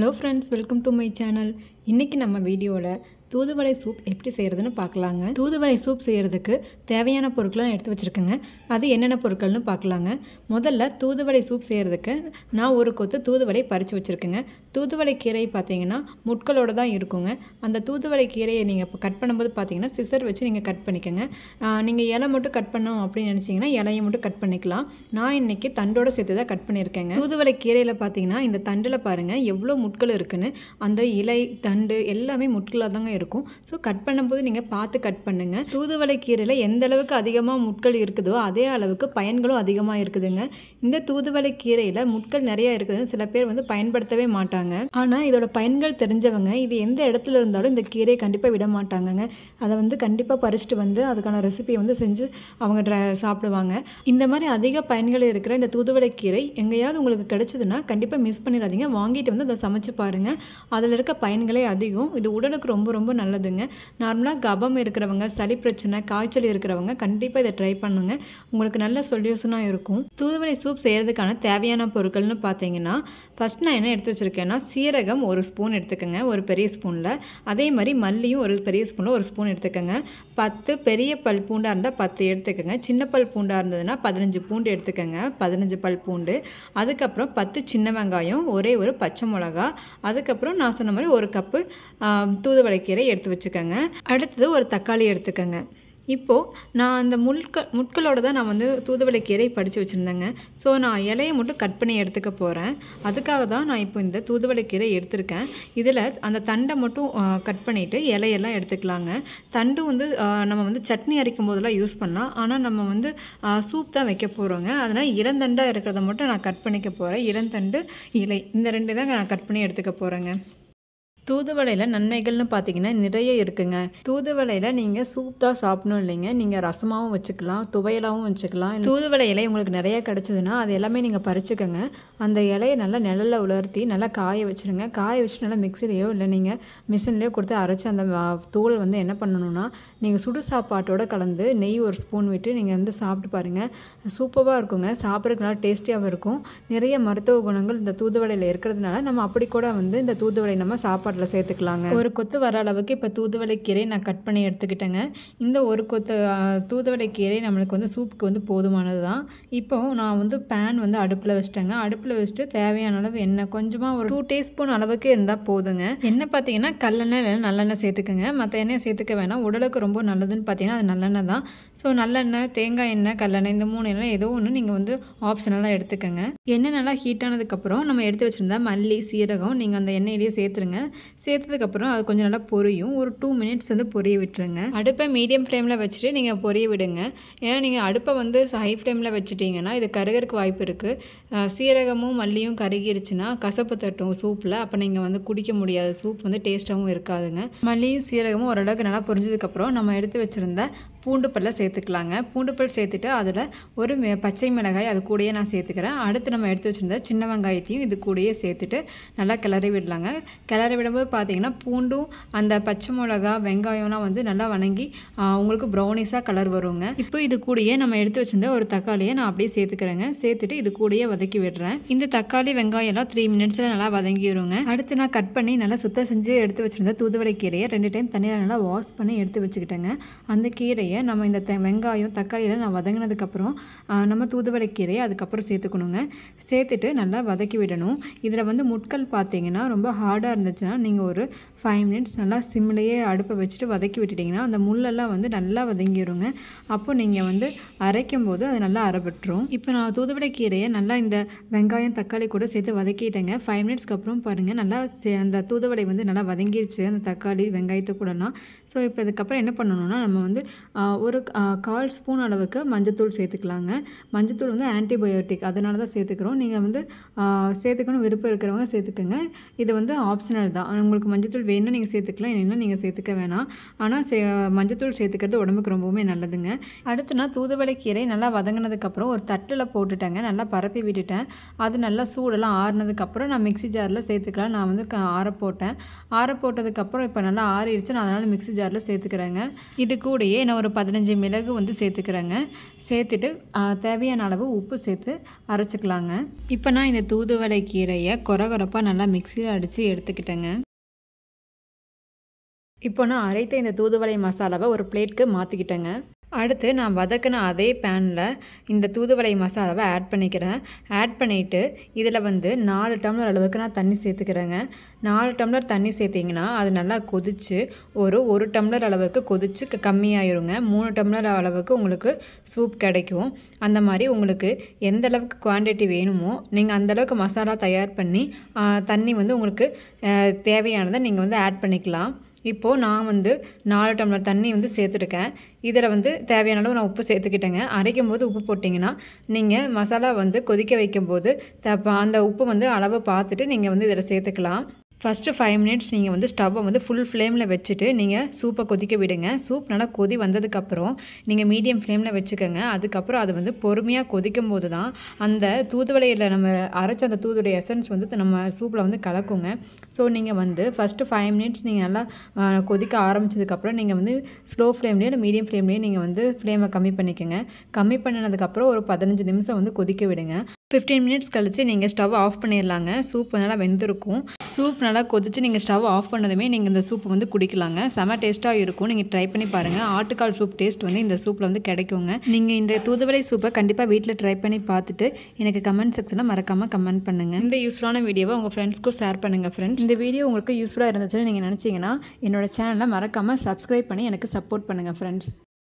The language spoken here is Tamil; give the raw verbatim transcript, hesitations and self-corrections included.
Hello friends, welcome to my channel. இன்றைக்கி நம்ம வீடியோவில் தூதுவளை சூப் எப்படி செய்கிறதுன்னு பார்க்கலாங்க. தூதுவளை சூப் செய்கிறதுக்கு தேவையான பொருட்கள்லாம் எடுத்து வச்சுருக்கேங்க. அது என்னென்ன பொருட்கள்னு பார்க்கலாங்க. முதல்ல தூதுவளை சூப் செய்கிறதுக்கு நான் ஒரு கொத்து தூதுவளை பறித்து வச்சுருக்கேங்க. தூதுவளை கீரை பார்த்தீங்கன்னா முட்களோடு தான் இருக்குங்க. அந்த தூதுவளை கீரையை நீங்கள் இப்போ கட் பண்ணும்போது பார்த்தீங்கன்னா சிசர் வச்சு நீங்கள் கட் பண்ணிக்கோங்க. நீங்கள் இலை மட்டும் கட் பண்ணோம் அப்படின்னு நினச்சிங்கன்னா இலையை மட்டும் கட் பண்ணிக்கலாம். நான் இன்றைக்கி தண்டோடு சேர்த்து தான் கட் பண்ணியிருக்கேங்க. தூதுவளை கீரையில் பார்த்தீங்கன்னா இந்த தண்டில் பாருங்கள் எவ்வளோ முட்கள் இருக்குன்னு. அந்த இலை தண்டு எல்லாமே முட்களாக தாங்க இருக்கும். ஸோ கட் பண்ணும்போது நீங்கள் பார்த்து கட் பண்ணுங்கள். தூதுவளை கீரையில் எந்த அளவுக்கு அதிகமாக முட்கள் இருக்குதோ அதே அளவுக்கு பயன்களும் அதிகமாக இருக்குதுங்க. இந்த தூதுவளை கீரையில் முட்கள் நிறையா இருக்குதுன்னு சில பேர் வந்து பயன்படுத்தவே மாட்டாங்க. ஆனால் இதோட பயன்கள் தெரிஞ்சவங்க இது எந்த இடத்துல இருந்தாலும் இந்த கீரையை கண்டிப்பாக விட மாட்டாங்கங்க. அதை வந்து கண்டிப்பாக பறிச்சுட்டு வந்து அதுக்கான ரெசிபியை வந்து செஞ்சு அவங்க ட்ரை சாப்பிடுவாங்க. இந்த மாதிரி அதிக பயன்கள் இருக்கிற இந்த தூதுவளை கீரை எங்கேயாவது உங்களுக்கு கிடைச்சதுன்னா கண்டிப்பாக மிஸ் பண்ணிடாதீங்க. வாங்கிட்டு வந்து அதை சமைச்சு பாருங்கள். அதில் இருக்க பயன்களே அதிகம். இது உடலுக்கு ரொம்ப ரொம்ப நல்லதுங்க. நார்மலாக கபம் இருக்கிறவங்க, சளி பிரச்சனை, காய்ச்சல் இருக்கிறவங்க கண்டிப்பாக இதை ட்ரை பண்ணுங்க. உங்களுக்கு நல்ல சொல்யூஷனாக இருக்கும். தூதுவளை சூப் செய்கிறதுக்கான தேவையான பொருட்கள்னு பார்த்தீங்கன்னா ஃபஸ்ட் நான் என்ன எடுத்து வச்சுருக்கேன்னா சீரகம் ஒரு ஸ்பூன் எடுத்துக்கோங்க, ஒரு பெரிய ஸ்பூனில். அதே மாதிரி மல்லியும் ஒரு பெரிய ஸ்பூனில் ஒரு ஸ்பூன் எடுத்துக்கோங்க. பத்து பெரிய பல் பூண்டாக இருந்தால் பத்து எடுத்துக்கோங்க. சின்ன பல் பூண்டாக இருந்ததுன்னா பதினஞ்சு பூண்டு எடுத்துக்கோங்க, பதினஞ்சு பல் பூண்டு. அதுக்கப்புறம் பத்து சின்ன வெங்காயம், ஒரே ஒரு பச்சை மிளகா. அதுக்கப்புறம் நான் சொன்ன மாதிரி ஒரு கப்பு தூதுவளை கீரை எடுத்து வச்சுக்கோங்க. அடுத்தது ஒரு தக்காளி எடுத்துக்கோங்க. இப்போது நான் அந்த முட்கள் முட்களோடு தான் நான் வந்து தூதுவளை கீரை படித்து வச்சுருந்தேங்க. ஸோ நான் இலையை மட்டும் கட் பண்ணி எடுத்துக்க போகிறேன். அதுக்காக தான் நான் இப்போ இந்த தூதுவளை கீரை எடுத்திருக்கேன். இதில் அந்த தண்டை மட்டும் கட் பண்ணிவிட்டு இலையெல்லாம் எடுத்துக்கலாங்க. தண்டு வந்து நம்ம வந்து சட்னி அரைக்கும் போதெல்லாம் யூஸ் பண்ணலாம். ஆனால் நம்ம வந்து சூப் தான் வைக்க போகிறோங்க. அதனால் இளந்தண்டாக இருக்கிறத மட்டும் நான் கட் பண்ணிக்க போகிறேன். இளந்தண்டு, இலை இந்த ரெண்டு தான் நான் கட் பண்ணி எடுத்துக்க போகிறேங்க. தூதுவளையில் நன்மைகள்னு பார்த்தீங்கன்னா நிறைய இருக்குங்க. தூதுவளையில் நீங்கள் சூப் தான் சாப்பிடணும் இல்லைங்க, நீங்கள் ரசமாகவும் வச்சுக்கலாம், துவையலாகவும் வச்சுக்கலாம். தூதுவளை இலை உங்களுக்கு நிறையா கிடச்சிதுன்னா அது எல்லாமே நீங்கள் பறிச்சுக்கோங்க. அந்த இலையை நல்லா நிழலில் உலர்த்தி நல்லா காய வச்சுருங்க. காய வச்சு நல்லா மிக்சிலையோ இல்லை நீங்கள் மிஷின்லேயோ கொடுத்து அரைச்சி அந்த தூள் வந்து என்ன பண்ணணுன்னா நீங்கள் சுடு சாப்பாட்டோடு கலந்து நெய் ஒரு ஸ்பூன் விட்டு நீங்கள் வந்து சாப்பிட்டு பாருங்கள். சூப்பராக இருக்குங்க. சாப்பிட்றதுக்கு நல்லா டேஸ்டியாகவும் இருக்கும். நிறைய மருத்துவ குணங்கள் இந்த தூதுவளையில் இருக்கிறதுனால நம்ம அப்படி கூட வந்து இந்த தூதுவளை நம்ம சாப்பாடு சேர்த்துக்கலாங்க. ஒரு கொத்து வர அளவுக்கு இப்போ தூதுவளை கீரை நான் கட் பண்ணி எடுத்துக்கிட்டேங்க. இந்த ஒரு கொத்து தூதுவளை கீரை நம்மளுக்கு வந்து சூப்புக்கு வந்து போதுமானது தான். இப்போ நான் வந்து பேன் வந்து அடுப்பில் வச்சுட்டேங்க. அடுப்பில் வச்சுட்டு தேவையான அளவு எண்ணெய் கொஞ்சமாக ஒரு டூ டீஸ்பூன் அளவுக்கு இருந்தால் போதுங்க. எண்ணெய் பார்த்தீங்கன்னா கல்லெண்ணெய் இல்லைன்னா நல்லெண்ணெய் சேர்த்துக்கோங்க. மற்ற எண்ணெய் சேர்த்துக்க வேணாம். உடலுக்கு ரொம்ப நல்லதுன்னு பார்த்தீங்கன்னா அது நல்லெண்ணெய் தான். ஸோ நல்லெண்ணெய், தேங்காய் எண்ணெய், கல்லெண்ணெய் இந்த மூணு எண்ணெய் ஏதோ ஒன்று நீங்கள் வந்து ஆப்ஷனலாக எடுத்துக்கோங்க. எண்ணெய் நல்லா ஹீட் ஆனதுக்கப்புறம் நம்ம எடுத்து வச்சுருந்தா மல்லி, சீரகம் நீங்கள் அந்த எண்ணெயிலேயே சேர்த்துருங்க. சேர்த்ததுக்கப்புறம் அது கொஞ்சம் நல்லா பொரியும். ஒரு டூ மினிட்ஸ் வந்து பொரிய விட்டுருங்க. அடுப்பை மீடியம் ஃப்ளேமில் வச்சுட்டு நீங்கள் பொரிய விடுங்க. ஏன்னா நீங்கள் அடுப்பை வந்து ஹை ஃப்ளேமில் வச்சுட்டிங்கன்னா இது கருகறக்கு வாய்ப்பு இருக்குது. சீரகமும் மல்லியும் கருகிருச்சுன்னா கசப்பு தட்டும் சூப்பில். அப்போ நீங்கள் வந்து குடிக்க முடியாது. சூப் வந்து டேஸ்ட்டாகவும் இருக்காதுங்க. மல்லியும் சீரகமும் ஓரளவுக்கு நல்லா பொரிஞ்சதுக்கப்புறம் நம்ம எடுத்து வச்சுருந்த பூண்டு பல்லை சேர்த்துக்கலாங்க. பூண்டு பல் சேர்த்துட்டு அதில் ஒரு பச்சை மிளகாய் அது கூடயே நான் சேர்த்துக்கிறேன். அடுத்து நம்ம எடுத்து வச்சுருந்த சின்ன வெங்காயத்தையும் இது கூடயே சேர்த்துட்டு நல்லா கிளறி விடலாங்க. கிளறி விடும்போது பார்த்தீங்கன்னா பூண்டும் அந்த பச்சை மிளகா வெங்காயம்லாம் வந்து நல்லா வணங்கி உங்களுக்கு ப்ரௌனிஸாக கலர் வருங்க. இப்போ இது கூடயே நம்ம எடுத்து வச்சுருந்த ஒரு தக்காளியை நான் அப்படியே சேர்த்துக்கிறேங்க. சேர்த்துட்டு இது கூடயே வதக்கி விடுறேன். இந்த தக்காளி வெங்காயம் எல்லாம் த்ரீ மினிட்ஸில் நல்லா வதங்கிடுங்க. அடுத்து நான் கட் பண்ணி நல்லா சுத்தம் செஞ்சு எடுத்து வச்சுருந்த தூதுவளை கீரையை ரெண்டு டைம் தண்ணியில் நல்லா வாஷ் பண்ணி எடுத்து வச்சுக்கிட்டேங்க. அந்த கீரையை நம்ம இந்த வெங்காயம் தக்காளியெல்லாம் நான் வதங்கினதுக்கப்புறம் நம்ம தூதுவளை கீரையை அதுக்கப்புறம் சேர்த்துக்கணுங்க. சேர்த்துட்டு நல்லா வதக்கி விடணும். இதில் வந்து முட்கள் பார்த்தீங்கன்னா ரொம்ப ஹார்டாக இருந்துச்சுன்னா நீங்கள் ஒரு ஃபைவ் மினிட்ஸ் நல்லா சிம்லேயே அடுப்பை வச்சுட்டு வதக்கி விட்டுட்டிங்கன்னா அந்த முள்ளெல்லாம் வந்து நல்லா வதங்கிடுங்க. அப்போ நீங்கள் வந்து அரைக்கும் போது அது நல்லா அரைப்பட்டுரும். இப்போ நான் தூதுவளை கீரையை நல்லா இந்த வெங்காயம் தக்காளி கூட சேர்த்து வதக்கிட்டேங்க. ஃபைவ் மினிட்ஸ்க்கு அப்புறம் பாருங்கள் நல்லா அந்த தூதுவளை வந்து நல்லா வதங்கிடுச்சு அந்த தக்காளி வெங்காயத்தை கூடலாம். ஸோ இப்போ இதுக்கப்புறம் என்ன பண்ணணும்னா நம்ம வந்து ஒரு கால் ஸ்பூன் அளவுக்கு மஞ்சத்தூள் சேர்த்துக்கலாங்க. மஞ்சத்தூள் வந்து ஆன்டிபயோட்டிக், அதனால தான் சேர்த்துக்கிறோம். நீங்கள் வந்து சேர்த்துக்கணும் விருப்பம் இருக்கிறவங்க சேர்த்துக்கோங்க. இது வந்து ஆப்ஷனல் தான். உங்களுக்கு மஞ்சத்தூள் வேணும்னா நீங்கள் சேர்த்துக்கலாம், இல்லைன்னா நீங்கள் சேர்த்துக்க வேணாம். ஆனால் சே மஞ்சத்தூள் சேர்த்துக்கிறது உடம்புக்கு ரொம்பவுமே நல்லதுங்க. அடுத்து நான் தூதுவளை கீரை நல்லா வதங்கினதுக்கப்புறம் ஒரு தட்டில் போட்டுட்டேங்க. நல்லா பரப்பி விட்டுட்டேன். அது நல்லா சூடெல்லாம் ஆறுனதுக்கப்புறம் நான் மிக்ஸி ஜாரில் சேர்த்துக்கலாம். நான் வந்து க ஆற போட்டேன். ஆற போட்டதுக்கப்புறம் இப்போ நல்லா ஆறிடுச்சு. நான் அதனால் மிக்ஸி ஜாரில் சேர்த்துக்கிறேங்க. இது கூடயே நான் ஒரு பதினஞ்சு மிளகு வந்து சேர்த்துக்கிறேங்க. சேர்த்துட்டு தேவையான அளவு உப்பு சேர்த்து அரைச்சிக்கலாங்க. இப்போ நான் இந்த தூதுவளை கீரையை கொர கொரப்பாக நல்லா மிக்ஸியில் அடித்து எடுத்துக்கிட்டேங்க. இப்போ நான் அரைத்த இந்த தூதுவளை மசாலாவை ஒரு பிளேட்க்கு மாற்றிக்கிட்டேங்க. அடுத்து நான் வதக்கின அதே பேனில் இந்த தூதுவளை மசாலாவை ஆட் பண்ணிக்கிறேன். ஆட் பண்ணிவிட்டு இதில் வந்து நாலு டம்ளர் அளவுக்கு நான் தண்ணி சேர்த்துக்கிறேங்க. நாலு டம்ளர் தண்ணி சேர்த்திங்கன்னா அது நல்லா கொதித்து ஒரு ஒரு டம்ளர் அளவுக்கு கொதித்து கம்மியாயிருங்க. மூணு டம்ளர் அளவுக்கு உங்களுக்கு சூப் கிடைக்கும். அந்த மாதிரி உங்களுக்கு எந்த அளவுக்கு குவான்டிட்டி வேணுமோ நீங்கள் அந்தளவுக்கு மசாலா தயார் பண்ணி தண்ணி வந்து உங்களுக்கு தேவையானதை நீங்கள் வந்து ஆட் பண்ணிக்கலாம். இப்போது நான் வந்து நாலு டம்ளர் தண்ணி வந்து சேர்த்துருக்கேன். இதில் வந்து தேவையான அளவு நான் உப்பு சேர்த்துக்கிட்டேங்க. அரைக்கும் போது உப்பு போட்டிங்கன்னா நீங்கள் மசாலா வந்து கொதிக்க வைக்கும்போது த அந்த உப்பு வந்து அளவு பார்த்துட்டு நீங்கள் வந்து இதில் சேர்த்துக்கலாம். ஃபஸ்ட்டு ஃபைவ் மினிட்ஸ் நீங்கள் வந்து ஸ்டவ்வை வந்து ஃபுல் ஃப்ளேமில் வச்சுட்டு நீங்கள் சூப்பை கொதிக்க விடுங்க. சூப் நல்லா கொதி வந்ததுக்கப்புறம் நீங்கள் மீடியம் ஃப்ளேமில் வச்சுக்கோங்க. அதுக்கப்புறம் அது வந்து பொறுமையாக கொதிக்கும் போது தான் அந்த தூதுவளையில் நம்ம அரைச்ச அந்த தூதுவளை எசன்ஸ் வந்து நம்ம சூப்பில் வந்து கலக்குங்க. ஸோ நீங்கள் வந்து ஃபஸ்ட்டு ஃபைவ் மினிட்ஸ் நீங்கள் நல்லா கொதிக்க ஆரம்பித்ததுக்கப்புறம் நீங்கள் வந்து ஸ்லோ ஃப்ளேம்லேயே இல்லை மீடியம் ஃப்ளேம்லேயே நீங்கள் வந்து ஃப்ளேமை கம்மி பண்ணிக்கோங்க. கம்மி பண்ணினதுக்கப்புறம் ஒரு பதினஞ்சு நிமிஷம் வந்து கொதிக்க விடுங்க. ஃபிஃப்டீன் மினிட்ஸ் கழித்து நீங்கள் ஸ்டவ் ஆஃப் பண்ணிடலாங்க. சூப் நல்லா வெந்திருக்கும். சூப் நல்லா கொதித்து நீங்கள் ஸ்டவ் ஆஃப் பண்ணதுமே நீங்கள் இந்த சூப்பை வந்து குடிக்கலாங்க. செம டேஸ்ட்டாக இருக்கும். நீங்கள் ட்ரை பண்ணி பாருங்கள். ஆட்டுக்கால் சூப் டேஸ்ட் வந்து இந்த சூப்பில் வந்து கிடைக்குங்க. நீங்கள் இந்த தூதுவளை சூப்பை கண்டிப்பாக வீட்டில் ட்ரை பண்ணி பார்த்துட்டு எனக்கு கமெண்ட் செக்ஷனில் மறக்காமல் கமெண்ட் பண்ணுங்கள். இந்த யூஸ்ஃபுல்லான வீடியோவை உங்கள் ஃப்ரெண்ட்ஸ்க்கும் ஷேர் பண்ணுங்கள். ஃப்ரெண்ட்ஸ், இந்த வீடியோ உங்களுக்கு யூஸ்ஃபுல்லாக இருந்துச்சுன்னு நீங்கள் நினச்சிங்கன்னா என்னோட சேனலை மறக்காமல் சப்ஸ்கிரைப் பண்ணி எனக்கு சப்போர்ட் பண்ணுங்கள் ஃப்ரெண்ட்ஸ்.